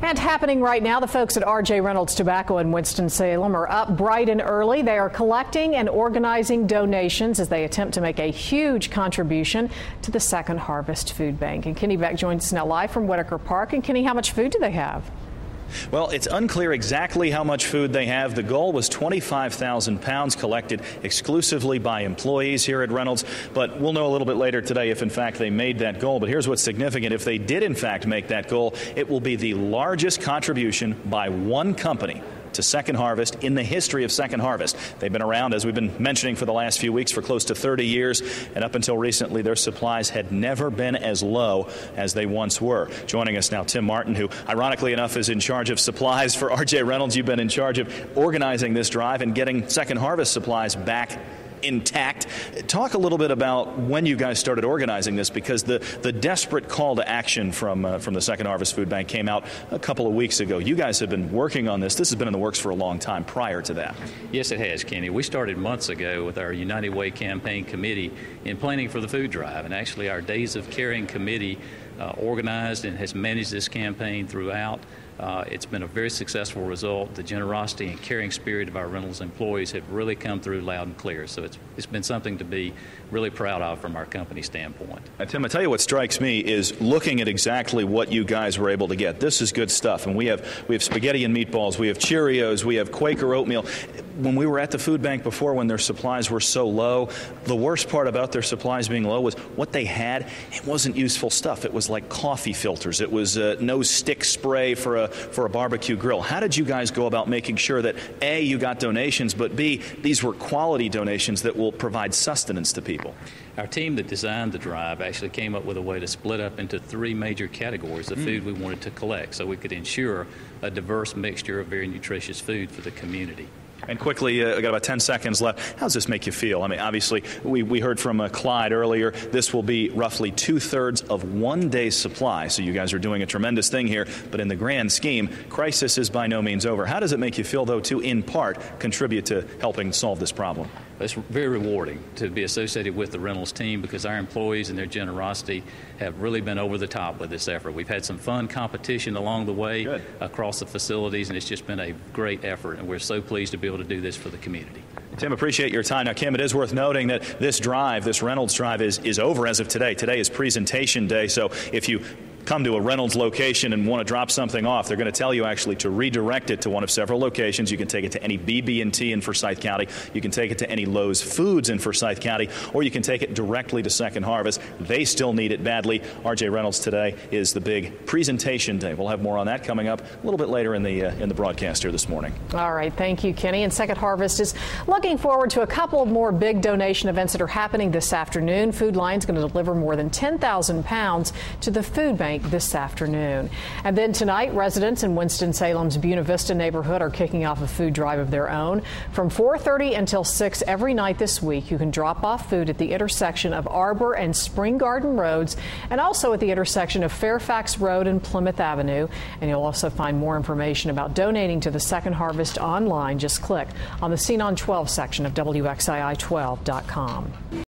And happening right now, the folks at RJ Reynolds Tobacco in Winston-Salem are up bright and early. They are collecting and organizing donations as they attempt to make a huge contribution to the Second Harvest Food Bank. And Kenny Beck joins us now live from Whitaker Park. And Kenny, how much food do they have? Well, it's unclear exactly how much food they have. The goal was 25,000 pounds collected exclusively by employees here at Reynolds. But we'll know a little bit later today if, in fact, they made that goal. But here's what's significant. If they did, in fact, make that goal, it will be the largest contribution by one company to Second Harvest in the history of Second Harvest. They've been around, as we've been mentioning for the last few weeks, for close to 30 years, and up until recently, their supplies had never been as low as they once were. Joining us now, Tim Martin, who, ironically enough, is in charge of supplies for RJ Reynolds. You've been in charge of organizing this drive and getting Second Harvest supplies back intact. Talk a little bit about when you guys started organizing this, because the desperate call to action from the Second Harvest Food Bank came out a couple of weeks ago. You guys have been working on this. This has been in the works for a long time prior to that. Yes, it has, Kenny. We started months ago with our United Way campaign committee in planning for the food drive, and actually our Days of Caring committee organized and has managed this campaign throughout. It's been a very successful result. The generosity and caring spirit of our Reynolds employees have really come through loud and clear. So it's been something to be really proud of from our company standpoint. Tim, I tell you what strikes me is looking at exactly what you guys were able to get. This is good stuff. And we have spaghetti and meatballs, we have Cheerios, we have Quaker oatmeal. When we were at the food bank before, when their supplies were so low, the worst part about their supplies being low was what they had. It wasn't useful stuff. It was like coffee filters. It was no stick spray for a barbecue grill. How did you guys go about making sure that A, you got donations, but B, these were quality donations that will provide sustenance to people? Our team that designed the drive actually came up with a way to split up into three major categories of food we wanted to collect, so we could ensure a diverse mixture of very nutritious food for the community. And quickly, I got about 10 seconds left. How does this make you feel? I mean, obviously, we heard from Clyde earlier. This will be roughly 2/3 of one day's supply. So you guys are doing a tremendous thing here. But in the grand scheme, crisis is by no means over. How does it make you feel, though, to, in part, contribute to helping solve this problem? It's very rewarding to be associated with the Reynolds team, because our employees and their generosity have really been over the top with this effort. We've had some fun competition along the way across the facilities, and it's just been a great effort, and we're so pleased to be able to do this for the community. Tim, appreciate your time. Now, Kim, it is worth noting that this drive, this Reynolds drive, is over as of today. Today is presentation day, so if you come to a Reynolds location and want to drop something off, they're going to tell you actually to redirect it to one of several locations. You can take it to any BB&T in Forsyth County. You can take it to any Lowe's Foods in Forsyth County, or you can take it directly to Second Harvest. They still need it badly. RJ Reynolds today is the big presentation day. We'll have more on that coming up a little bit later in the broadcast here this morning. All right, thank you, Kenny. And Second Harvest is looking forward to a couple of more big donation events that are happening this afternoon. Food Lion's going to deliver more than 10,000 pounds to the food bank this afternoon. And then tonight, residents in Winston-Salem's Buena Vista neighborhood are kicking off a food drive of their own. From 4:30 until 6 every night this week, you can drop off food at the intersection of Arbor and Spring Garden Roads, and also at the intersection of Fairfax Road and Plymouth Avenue. And you'll also find more information about donating to the Second Harvest online. Just click on the Scene on 12 section of WXII12.com.